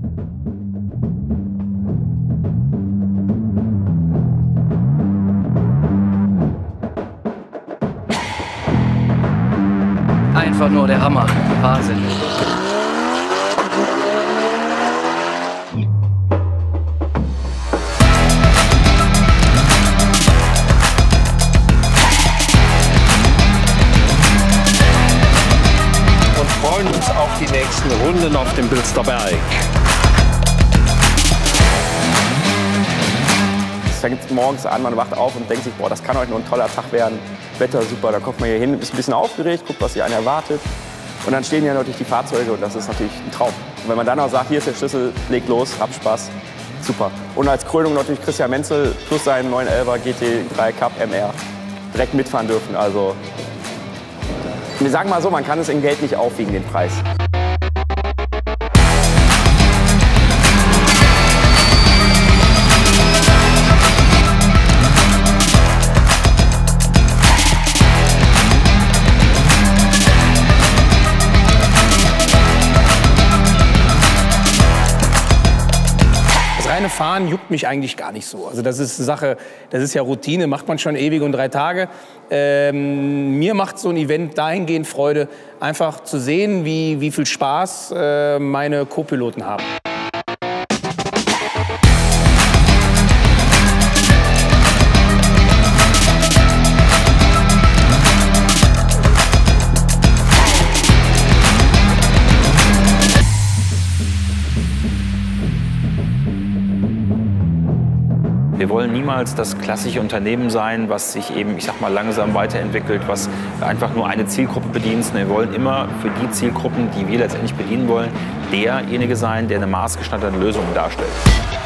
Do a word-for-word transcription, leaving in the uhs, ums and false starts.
Einfach nur der Hammer. Wahnsinn. Und freuen uns auf die nächsten Runden auf dem Bilsterberg. Es fängt morgens an, man wacht auf und denkt sich, boah, das kann heute nur ein toller Tag werden. Wetter super, da kommt man hier hin, ist ein bisschen aufgeregt, guckt, was hier einen erwartet. Und dann stehen hier natürlich die Fahrzeuge und das ist natürlich ein Traum. Und wenn man dann auch sagt, hier ist der Schlüssel, leg los, hab Spaß, super. Und als Krönung natürlich Christian Menzel plus seinen neun elfer G T drei Cup M R direkt mitfahren dürfen. Also, wir sagen mal so, man kann es in Geld nicht aufwiegen, den Preis. Das reine Fahren juckt mich eigentlich gar nicht so. Also das ist eine Sache, das ist ja Routine, macht man schon ewig und drei Tage. Ähm, mir macht so ein Event dahingehend Freude, einfach zu sehen, wie, wie viel Spaß äh, meine Co-Piloten haben. Wir wollen niemals das klassische Unternehmen sein, was sich eben, ich sag mal, langsam weiterentwickelt, was einfach nur eine Zielgruppe bedient. Wir wollen immer für die Zielgruppen, die wir letztendlich bedienen wollen, derjenige sein, der eine maßgeschneiderte Lösung darstellt.